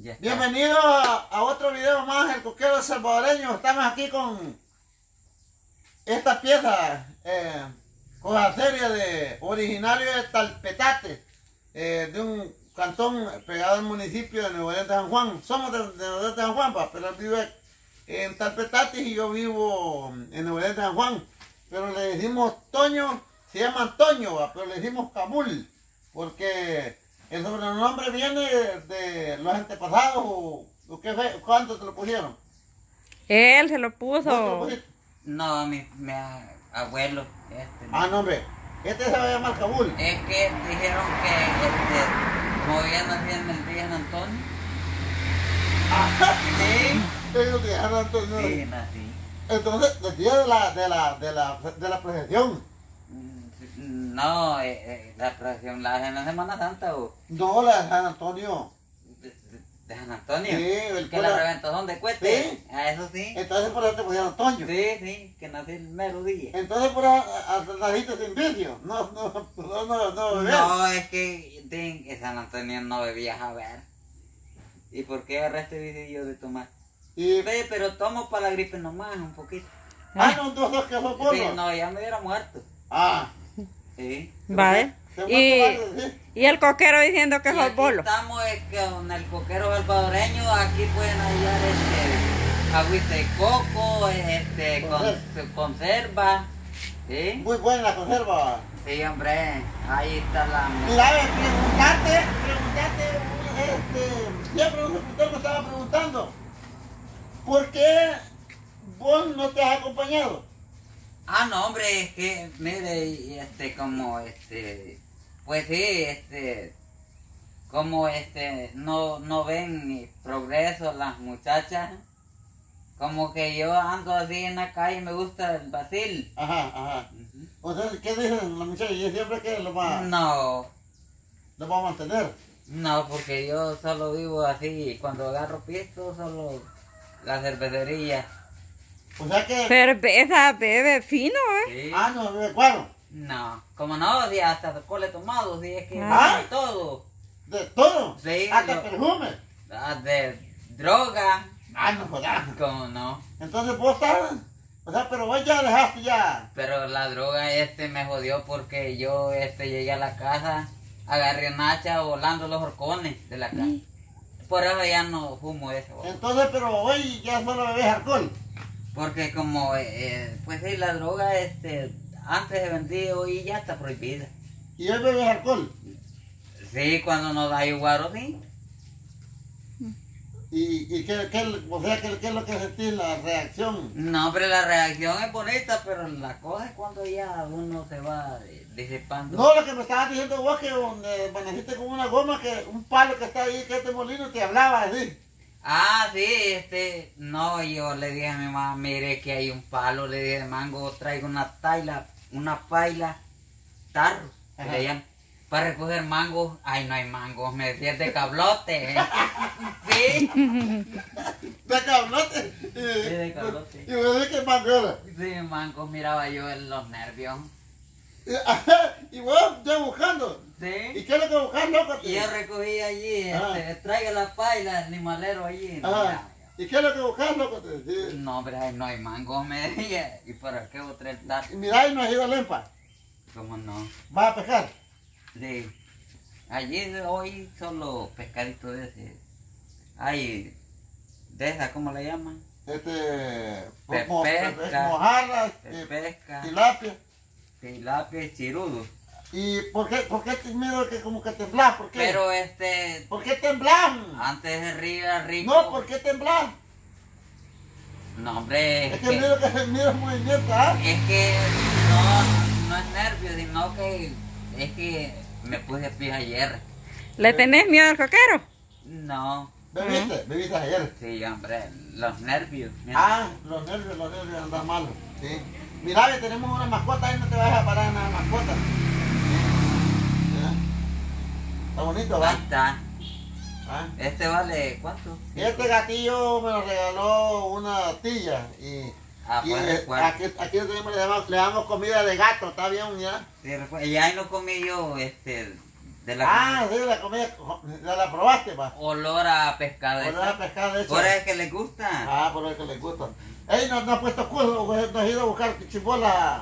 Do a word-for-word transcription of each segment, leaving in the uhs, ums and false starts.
Ya está. Bienvenidos a, a otro video más, el coquero salvadoreño. Estamos aquí con esta pieza, eh, con la serie de originario de Talpetate, eh, de un cantón pegado al municipio de Nuevo León de San Juan. Somos de, de Nuevo León de San Juan, pa, pero él vive en Talpetate y yo vivo en Nuevo León de San Juan. Pero le decimos Toño, se llama Antonio, pa, pero le decimos Cabul, porque el sobrenombre viene de, de los antepasados, o, o qué fue, ¿cuánto te lo pusieron? Él se lo ¿Vos te lo puso. pusiste? No, mi, mi abuelo. Este, Ah, no, hombre, este se va a llamar Cabul. Es que dijeron que este, como había nacido en el día de Antonio. Sí. Ellos dijeron Antonio. Sí, nací. Entonces, el día de la, de la, de la, de la procesión. No, eh, eh, la procesión la hacen en la Semana Santa o No, la de San Antonio. de, de- de San Antonio. Sí, el que cura- la reventación de cohetes. Sí. A eso sí. Entonces por eso te pusieron Antonio. Sí, sí, que nací el mero día. Entonces por eso a- a- naciste sin vicio. No, no, no, no, no, bebés. No, es que de, que San Antonio no bebías a ver. ¿Y por qué agarraste yo de tomar? Y, Ve, pero tomo para la gripe nomás, un poquito. ah, no, tú sos que sos Sí, porno. no, ya me hubiera muerto. Ah. Sí. Vale. ¿Te Y, muerto más, sí? y el coquero diciendo que Y es aquí bolo. estamos eh, con el coquero salvadoreño, aquí pueden hallar este, agüita de coco, este, con, conserva. ¿Sí? Muy buena la conserva. Sí, hombre, ahí está la... Mira, ve, preguntarte, preguntarte, este, siempre un suscriptor me estaba preguntando, ¿por qué vos no te has acompañado? Ah, no, hombre, es que, mire, y este, como, este, pues sí, este, como, este, no, no ven mi progreso las muchachas, como que yo ando así en la calle y me gusta el vacil. Ajá, ajá. Ujú. O sea, ¿qué dicen los muchachos? Yo siempre que lo va, No, lo va a mantener. no, porque yo solo vivo así, cuando agarro pisto, solo la cervecería. O sea que, Cerveza, bebe fino, ¿eh? Sí. ah, no, de cuadro, No, como no, si hasta alcohol he tomado, si es que Ah. de todo. de todo, Sí, hasta yo- perfume. Ah, de droga, Ah, no jodas. como no. Entonces vos estás, o sea, pero vos ya dejaste ya. Pero la droga este me jodió porque yo este llegué a la casa, agarré un hacha volando los horcones de la casa. Por eso ya no fumo eso. Entonces, pero hoy ya solo bebes alcohol. Porque como eh, pues sí, la droga este antes se vendía, hoy ya está prohibida. Y hoy bebes alcohol. Sí, cuando nos da iguaro, sí. Y, y qué, qué, o sea, ¿qué, qué es lo que sentís, la reacción? No, pero la reacción es bonita, pero la cosa es cuando ya uno se va eh, disipando. No, lo que me estabas diciendo vos, que donde amaneciste con una goma, que un palo que está ahí, que este molino, te hablaba así. Ah, sí, este, no, yo le dije a mi mamá, mire que hay un palo, le dije de mango, traigo una taila, una paila, tarro, que Ajá. le llaman, para recoger mangos. Ay, no hay mangos, me decía de cablote. Sí, De cablote. Y, Sí, de cablote. Y me dije que mango era. sí, mangos, miraba yo en los nervios. Y, ajá, y vos ya buscando. ¿Y Sí, qué es lo que buscas, loco? y yo recogí allí, Ah. este, traiga la paila, el animalero allí. no, Ajá. ya, ¿Y qué es lo que buscas, loco? Te ya. decía. No, hombre, ay, no hay mangos, me decía. ¿Y para qué otra el tarro? Y mirá, y no has ido a Lempa. ¿Cómo no? ¿Vas a pescar? Sí. Allí hoy solo pescadito de ese. Hay de esa, ¿cómo le llaman? Este... Pe- mo- pesca. mojarras, De eh, pesca, tilapia. tilapia, chirudo. ¿Y por qué, por qué te miedo que como que temblás? ¿Por qué? Pero este, ¿Por qué temblás? antes de río era rico. No, ¿por qué temblás? No, hombre, Es es que que, miro que miro el movimiento, ¿ah? es que no, no es nervio, sino que es que me puse pie ayer. ¿Le tenés miedo al coquero? No, ¿Bebiste? ¿Bebiste ayer? sí, hombre, los nervios. Ah, los nervios, los nervios andan malos. Sí. Mira, ve, tenemos una mascota, ahí no te vayas a parar en la mascota. Sí. Está bonito, Ahí ¿va? está. ¿Ah? Este vale, ¿cuánto? Este gatillo me lo regaló una tía y, Ah, y pues eh, recuerdo. aquí, aquí le, damos, le damos comida de gato, ¿está bien? ¿Ya? Sí, recuerdo. Y ahí no comí yo, este, De la Ah, sí, la comida, la, la probaste, va. olor a pescado. Olor a pescado hecho. Por eso es que les gusta. Ah, por eso que les gusta. Ey, no, no ha puesto curso, no has ido a buscar chimbola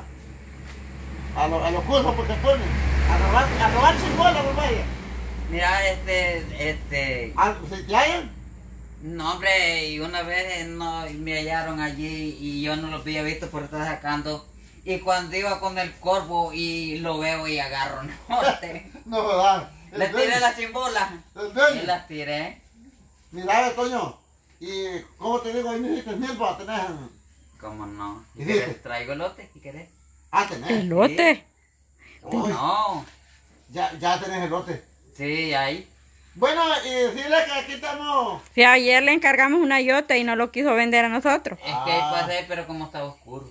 a, lo, a los cursos porque ponen. A robar, a robar chimbola, por vaya. Mira, este, este, Ah, ¿se te hallan? no hombre, y una vez eh, no, me hallaron allí y yo no lo había visto por estar sacando. Y cuando iba con el corvo y lo veo y agarro, no, te- No, ¿verdad? El le tiré dueño. las chimbolas. El dueño. Y las tiré. Mira, Toño, y como te digo, ahí me dijiste mil para tener. ¿Cómo no? ¿Y ¿Y dice? querés? ¿Traigo elote? ¿Y querés? Ah, tenés. Elote. Uy, No. ya, ya tenés el lote. Sí, ahí. Bueno, y decirle que aquí estamos. Si ayer le encargamos una yota y no lo quiso vender a nosotros. Es que Ah. pasé, pero como estaba oscuro.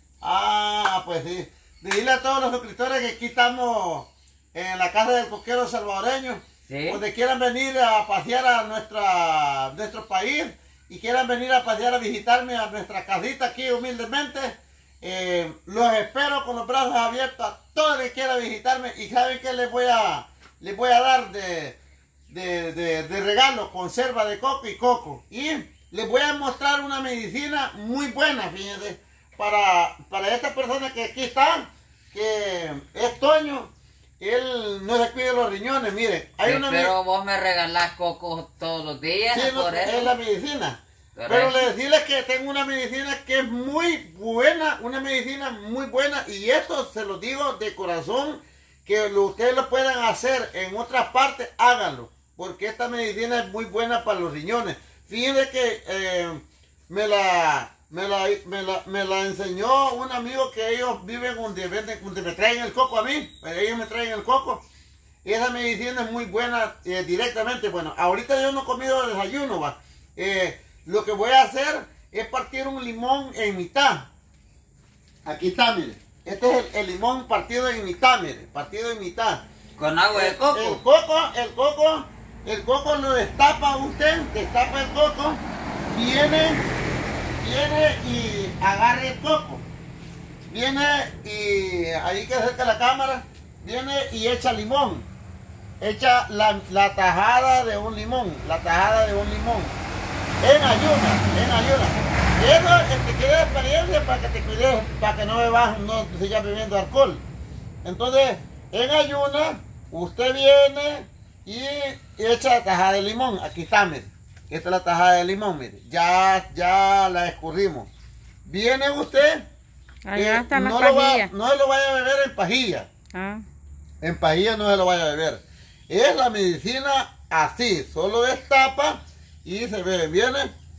Ah, pues sí. Decirle a todos los suscriptores que aquí estamos en la casa del coquero salvadoreño. Sí. Donde quieran venir a pasear a nuestra, nuestro país y quieran venir a pasear a visitarme a nuestra casita aquí humildemente, eh, los espero con los brazos abiertos a todos los que quieran visitarme. Y saben que les voy a, les voy a dar de, de, de, de regalo conserva de coco y coco. Y les voy a mostrar una medicina muy buena, fíjense, para, para esta persona que aquí está, que es Toño. Él no se cuida los riñones, miren. Hay Sí, una pero vos me regalás coco todos los días, Sí, no, por eso. es la medicina. Correcto. Pero le decirles que tengo una medicina que es muy buena, una medicina muy buena, y esto se lo digo de corazón, que lo, ustedes lo puedan hacer en otras partes, háganlo, porque esta medicina es muy buena para los riñones. Fíjense que eh, me, la, me, la, me, la, me la enseñó un amigo que ellos viven donde, venden, donde me traen el coco a mí, ellos me traen el coco. Esa medicina es muy buena eh, directamente. Bueno, ahorita yo no he comido desayuno, va. Eh, lo que voy a hacer es partir un limón en mitad. Aquí está, mire. Este es el, el limón partido en mitad, mire. Partido en mitad. Con agua de El, coco. el coco, el coco, el coco lo destapa usted, destapa el coco, viene, viene y agarra el coco. Viene y ahí que acerca la cámara, viene y echa limón. Echa la, la tajada de un limón, la tajada de un limón. En ayuna, en ayuna. Eso, el que quiere experiencia para que te cuides, para que no bebas, no sigas bebiendo alcohol. Entonces, en ayuna, usted viene y echa la tajada de limón. Aquí está, mire. Esta es la tajada de limón, mire. Ya, ya la escurrimos. Viene usted. Allá eh, están las no lo va- pajillas. no lo vaya a beber en pajilla. Ah. En pajilla no se lo vaya a beber. Es la medicina así, solo destapa y se bebe. Viene.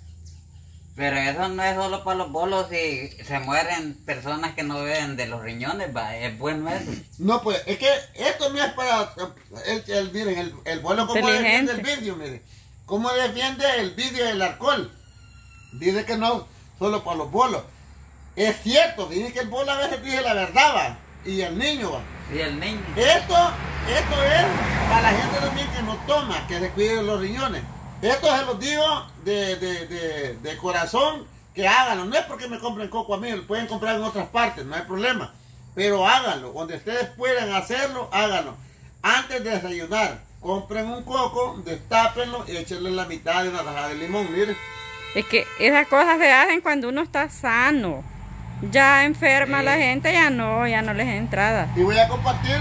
Pero eso no es solo para los bolos y se mueren personas que no beben de los riñones, va. Es bueno eso. No, pues, es que esto no es para. El, el- miren, el, el bueno, como defiende Inteligente. el vidrio, miren. Cómo defiende el vidrio y el alcohol. Dice que no solo para los bolos. Es cierto, dice que el bolo a veces dice la verdad, va. Y el niño, va. Sí, el niño. Esto, esto es para la gente también que no toma, que se cuide los riñones. Esto se los digo de, de, de, de corazón, que háganlo. No es porque me compren coco a mí, lo pueden comprar en otras partes, no hay problema. Pero háganlo, donde ustedes puedan hacerlo, háganlo. Antes de desayunar, compren un coco, destápenlo y échenle la mitad de una tajada de limón, miren. Es que esas cosas se hacen cuando uno está sano. Ya enferma Sí. la gente, ya no, ya no les es entrada. Y voy a compartir.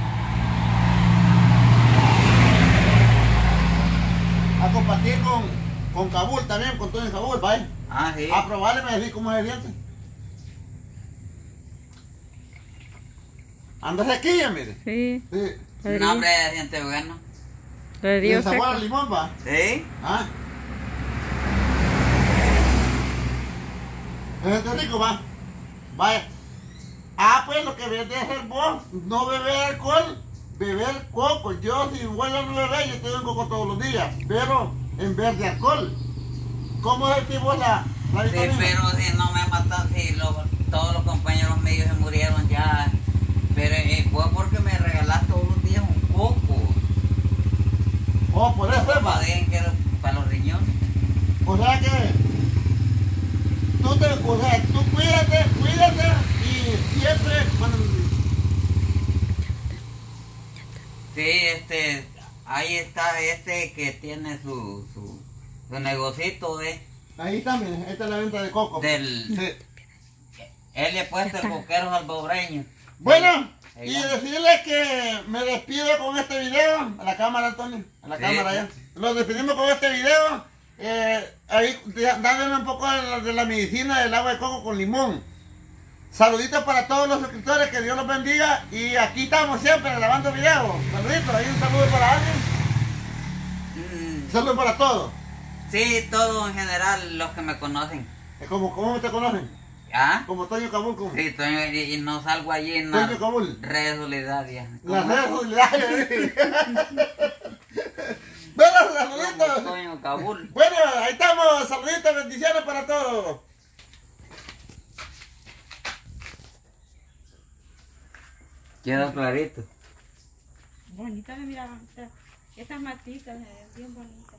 A compartir con, con Kabul también, con todo el Kabul, vaya. Ah, sí. A probarle, me decís cómo es el diente. Anda sequilla, mire. Sí, Sí. le No, dio, hombre, siente bueno. le Y dio el sabor seco. al limón, va. ¿Sí? ¿Ah? ¿Es rico, va? Vaya. Ah, pues lo que debes de hacer vos, no beber alcohol, beber coco. Yo, si vuelvo a no beber, yo te doy coco todos los días, pero en vez de alcohol. ¿Cómo es que vos la, la Sí, vitamina? pero si no me matan, si lo- todos los compañeros míos se murieron ya. Pero eh, fue porque me regalaste todos los días un coco. Oh, por eso, Como va. dicen que era para los riñones. O sea que tú te, o sea, tú cuídate, cuídate y siempre, bueno, Sí, este, ahí está este que tiene su, su, su negocito de, Ahí está, miren, esta es la venta de coco. del, Sí. él le ha puesto el coquero salvadoreño. Bueno, Ahí y anda. decirles que me despido con este video. A la cámara, Antonio. A la Sí. cámara allá. Los despedimos con este video. Eh, ahí dándole un poco de la, de la medicina del agua de coco con limón. Saluditos para todos los suscriptores, que Dios los bendiga. Y aquí estamos siempre grabando videos. Saluditos, ahí un saludo para alguien. Mm, Un saludo para todos. sí, todo en general, los que me conocen. Es como, ¿cómo te conocen? ¿Ah? Como Toño Cabul. Como Sí, Toño, y, y no salgo allí en las Toño Cabul. redes solidarias. Las ¿Cómo? redes solidarias. Bueno, Como saluditos. Toño Cabul. Bueno, ahí estamos. Saluditos, bendiciones para todos. Quedó clarito. Bonita, mira, estas matitas, eh, bien bonitas.